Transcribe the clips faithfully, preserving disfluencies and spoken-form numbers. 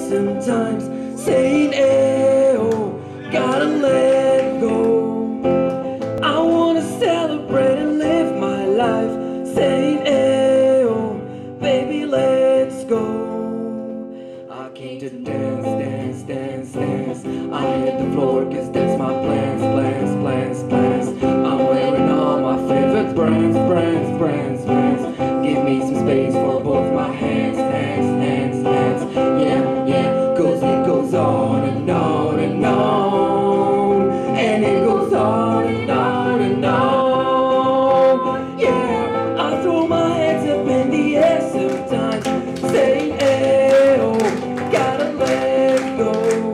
sometimes, saying, "Hey, oh, gotta let go." I wanna celebrate and live my life, saying, "Hey, oh, baby, let's go." I came to dance, dance, dance, dance. I hit the floor cause that's my plans, plans, plans, plans. I'm wearing all my favorite brands, brands, brands, brands. Give me some space for both my hands, hands, hands, hands. Yeah, yeah, cause it goes on and on and on. And it goes on and on and on. Yeah, I throw my hands up in the air sometimes, saying, "Hey, oh, gotta let go."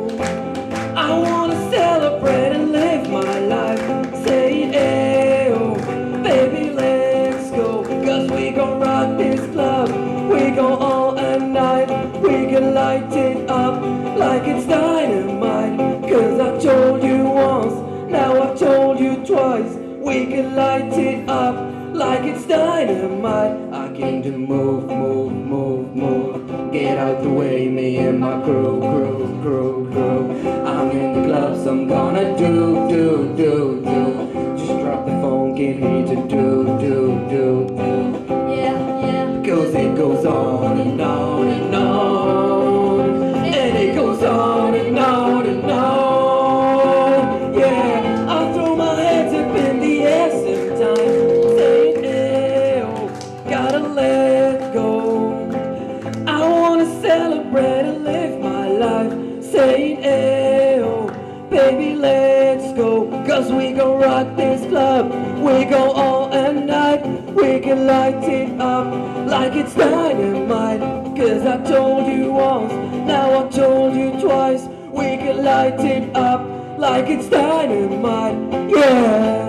I wanna celebrate and live my life, saying, "Hey, oh, baby, let's go." Cause we gon' rock this club, we gon' all at night. We can light it up like it's dynamite. Cause I told you once, now I've told you twice. We can light it up like it's dynamite. I came to move, move, move, move. Get out the way, me and my crew, crew, crew, crew. I'm in the club, so I'm gonna do, do, do, do. Just drop the phone, get here to do, do, do, do. Yeah, yeah. Cause it goes on and on and on. And it goes on and on and on. Yeah, I throw my hands up in the air sometimes, saying, "Hey, oh, gotta let go." I wanna celebrate and live my life, saying, "Hey, oh, baby, let's go." Cause we gon' rock this club, we gon' all at night. We can light it up like it's dynamite. Cause I told you once, now I told you twice. We can light it up like it's dynamite. Yeah.